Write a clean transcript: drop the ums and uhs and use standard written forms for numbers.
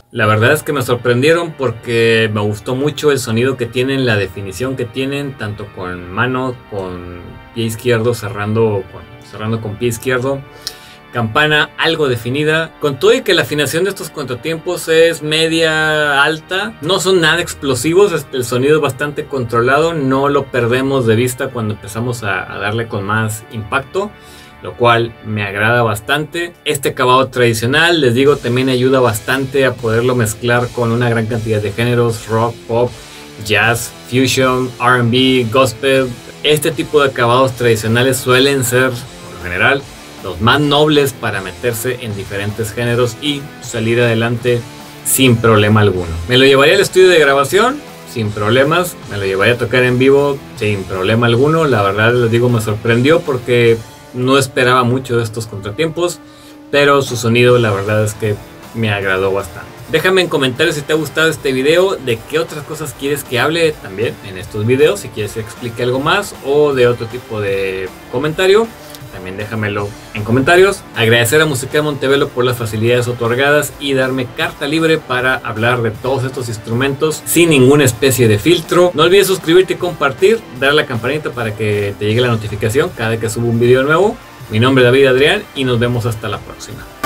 La verdad es que me sorprendieron porque me gustó mucho el sonido que tienen, la definición que tienen, tanto con mano, con pie izquierdo, cerrando con pie izquierdo. Campana algo definida, con todo y que la afinación de estos contratiempos es media alta, no son nada explosivos, el sonido es bastante controlado, no lo perdemos de vista cuando empezamos a darle con más impacto, lo cual me agrada bastante. Este acabado tradicional, les digo, también ayuda bastante a poderlo mezclar con una gran cantidad de géneros: rock, pop, jazz, fusion, R&B, gospel. Este tipo de acabados tradicionales suelen ser, por lo general, los más nobles para meterse en diferentes géneros y salir adelante sin problema alguno. Me lo llevaría al estudio de grabación sin problemas, me lo llevaría a tocar en vivo sin problema alguno. La verdad, les digo, me sorprendió porque no esperaba mucho de estos contratiempos, pero su sonido la verdad es que me agradó bastante. Déjame en comentarios si te ha gustado este video, de qué otras cosas quieres que hable también en estos videos, si quieres que explique algo más o de otro tipo de comentario. También déjamelo en comentarios. Agradecer a Musical Montevelo por las facilidades otorgadas y darme carta libre para hablar de todos estos instrumentos sin ninguna especie de filtro. No olvides suscribirte y compartir, darle a la campanita para que te llegue la notificación cada vez que subo un video nuevo. Mi nombre es David Adrián y nos vemos hasta la próxima.